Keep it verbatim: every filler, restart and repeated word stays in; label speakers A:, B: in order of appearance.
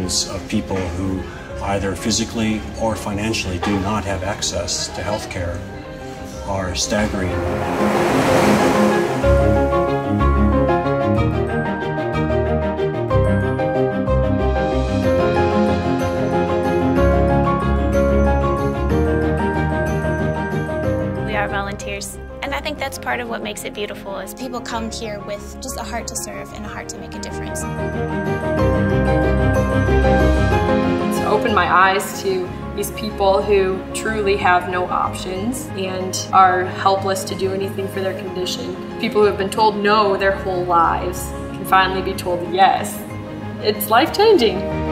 A: millions of people who either physically or financially do not have access to health care are staggering.
B: We are volunteers, and I think that's part of what makes it beautiful is
C: people come here with just a heart to serve and a heart to make a difference.
D: To open my eyes to these people who truly have no options and are helpless to do anything for their condition. People who have been told no their whole lives can finally be told yes. It's life-changing.